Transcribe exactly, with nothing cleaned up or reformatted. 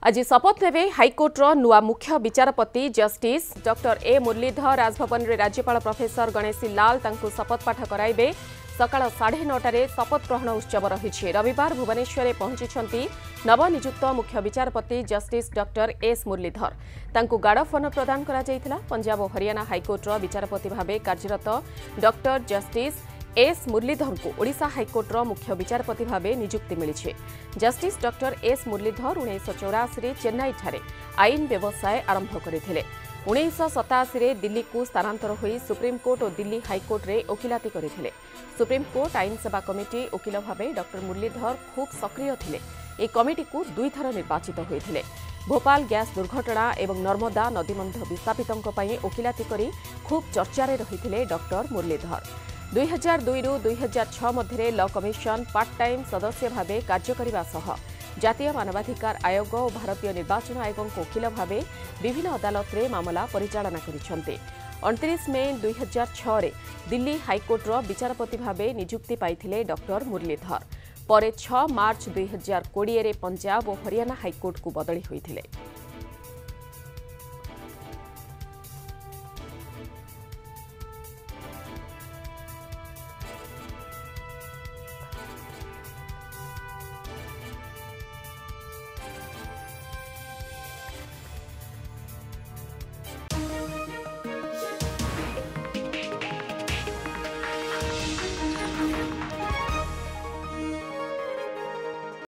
आज शपथ नेबे हाइकोर्टर नुआ मुख्य विचारपति justice doctor A Muralidhar Raj Bhavan में राज्यपाल प्रोफेसर गणेशी लाल तांको शपथ पाठ कराइबे। सकाळ साढ़े नौटारे शपथ ग्रहण उत्सव रही। रविवार भुवनेश्वर पहुंची नवनियुक्त मुख्य विचारपति जस्टिस डॉक्टर एस मुरलीधर तांको गार्ड ऑफ ऑनर प्रदान करा जायतिला। पंजाब और हरियाणा हाइकोर्टर विचारपति भावे कार्यरत डॉक्टर जस्टिस एस मुरलीधर को ओडिशा हाइकोर्टर मुख्य विचारपति भावे नियुक्ति मिली। जस्टिस डॉक्टर एस मुरलीधर उन्नीस चौरासी चेन्नई ठारे आईन व्यवसाय आरंभ करथिले। उन्नीस सतासी दिल्ली को स्थानांतर होई सुप्रीमकोर्ट और दिल्ली हाइकोर्ट रे वकिलाती करथिले। सुप्रीमकोर्ट आईन सेवा कमिटी वकिल भावे डॉक्टर मुरलीधर खूब सक्रिय थिले। ए कमिटी को दुई थर निर्वाचित होइथिले। भोपाल गैस दुर्घटना एवं नर्मदा नदीबंध विस्थापितों पई वकिलाती करी खूब चर्चारे रहिथिले डॉक्टर मुरलीधर। दुई हजार दुई रु दुई हजार छह मध्य लॉ कमिशन पार्ट टाइम सदस्य भावे कार्य करने सह जातीय मानवाधिकार आयोग और भारतीय निर्वाचन आयोग वकिल भावे विभिन्न अदालत रे मामला परिचालना करिसेंते। उनतीस मे दुई हजार छह रे दिल्ली हाइकोर्टर विचारपति भावे नियुक्ति पाइथिले डॉक्टर मुरलीधर। परे छह मार्च दुई हजार कोड़े पंजाब और हरियाणा हाइकोर्ट को बदली होइथिले।